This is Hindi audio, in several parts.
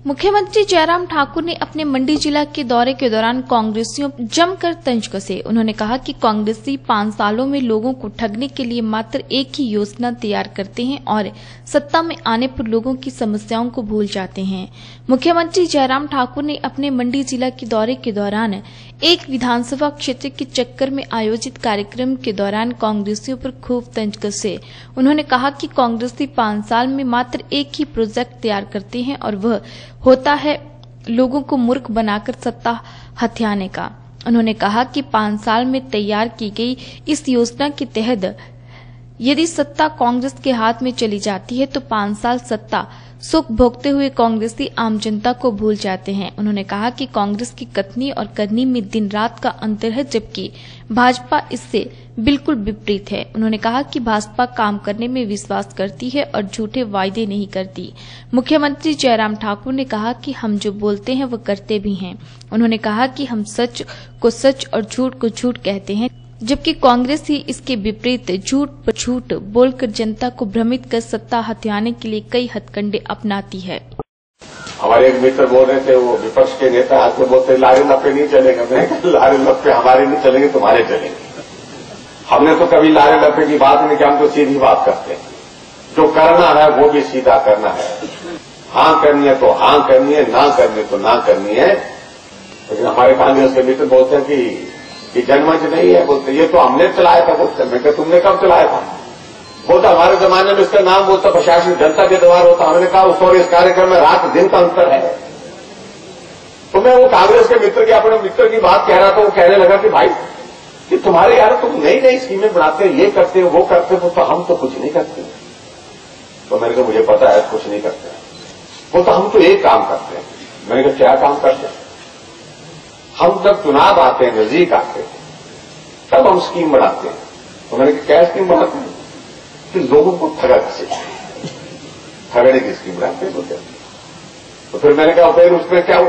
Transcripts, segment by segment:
मुख्यमंत्री जयराम ठाकुर ने अपने मंडी जिला के दौरे के दौरान कांग्रेसियों जमकर तंज कसे। उन्होंने कहा कि कांग्रेसी 5 सालों में लोगों को ठगने के लिए मात्र एक ही योजना तैयार करते हैं और सत्ता में आने पर लोगों की समस्याओं को भूल जाते हैं। मुख्यमंत्री जयराम ठाकुर ने अपने मंडी जिला के दौरे के दौरान एक विधानसभा क्षेत्र के चक्कर में आयोजित कार्यक्रम के दौरान कांग्रेसियों पर खूब तंज कसे। उन्होंने कहा कि कांग्रेसी 5 साल में मात्र एक ही प्रोजेक्ट तैयार करते हैं और वह होता है लोगों को मूर्ख बनाकर सत्ता हथियाने का। उन्होंने कहा कि 5 साल में तैयार की गई इस योजना के तहत यदि सत्ता कांग्रेस के हाथ में चली जाती है तो 5 साल सत्ता सुख भोगते हुए कांग्रेसी आम जनता को भूल जाते हैं। उन्होंने कहा कि कांग्रेस की कथनी और करनी में दिन रात का अंतर है, जबकि भाजपा इससे बिल्कुल विपरीत है। उन्होंने कहा कि भाजपा काम करने में विश्वास करती है और झूठे वायदे नहीं करती। मुख्यमंत्री जयराम ठाकुर ने कहा कि हम जो बोलते हैं वो करते भी हैं। उन्होंने कहा कि हम सच को सच और झूठ को झूठ कहते हैं, जबकि कांग्रेस ही इसके विपरीत झूठ पर झूठ बोलकर जनता को भ्रमित कर सत्ता हथियाने के लिए कई हथकंडे अपनाती है। हमारे एक मित्र बोल रहे थे, वो विपक्ष के नेता आज में बोलते लारे लपे नहीं चलेंगे। मैं लारे लपे हमारे नहीं चलेंगे, तुम्हारे चलेंगे। हमने तो कभी लारे लपे की बात नहीं की, हम तो सीधी बात करते हैं। जो करना है वो भी सीधा करना है। हाँ करनी है तो हाँ करनी है, ना करनी तो ना करनी है। लेकिन हमारे कांग्रेस के मित्र बोलते हैं कि जनमंच नहीं है, बोलते ये तो हमने चलाया था। बोलते मैं क्या तुमने कब चलाया था? बोलता हमारे जमाने में इसका नाम बोलता प्रशासन जनता के द्वार होता। हमने कहा उस और इस कार्यक्रम में रात दिन का अंतर है। तो मैं वो कांग्रेस के मित्र की अपने मित्र की बात कह रहा था। वो कहने लगा कि भाई कि तुम्हारे यार तुम नई नई स्कीमें बनाते हो, ये करते हो वो करते हो, तो हम तो कुछ नहीं करते। तो मैंने कहा मुझे पता है कुछ नहीं करते। वो तो हम तो एक काम करते हैं। मैंने कहा क्या काम करते हैं? हम जब चुनाव आते हैं, नजदीक आते हैं, तब हम स्कीम बनाते हैं। तो मैंने कहा क्या स्कीम बनाते हैं? कि लोगों को ठगा कैसे, ठगने की स्कीम बनाते हैं बोलते। तो फिर मैंने कहा फिर उसमें क्या हो?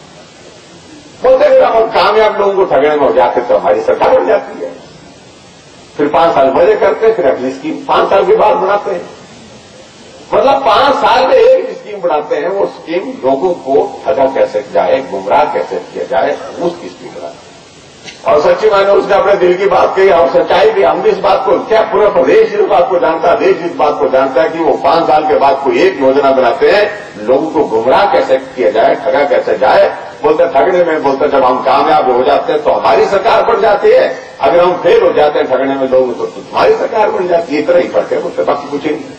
बोलते अगर हम कामयाब लोगों को ठगने में हो जाते तो हमारी सरकार बढ़ जाती है। फिर 5 साल मजे करते हैं, फिर अगली स्कीम 5 साल के बाद बनाते हैं। मतलब 5 साल में एक स्कीम बनाते हैं। वो स्कीम लोगों को ठगा कैसे जाए, गुमराह कैसे किया जाए, उसकी स्कीम बनाते हैं। और सच्ची माने उसने अपने दिल की बात कही और सच्चाई भी। हम भी इस बात को, क्या पूरा प्रदेश इस बात को जानता है, देश इस बात को जानता है कि वो 5 साल के बाद कोई एक योजना बनाते हैं, लोगों को गुमराह कैसे किया जाए, ठगा कैसे जाए। बोलते ठगने में, बोलते जब हम कामयाब हो जाते हैं तो हमारी सरकार बढ़ जाती है, अगर हम फेल हो जाते हैं ठगने में लोग तो तुम्हारी सरकार बढ़ जाती है। इतना ही फर्क है, बोलते बाकी कुछ नहीं।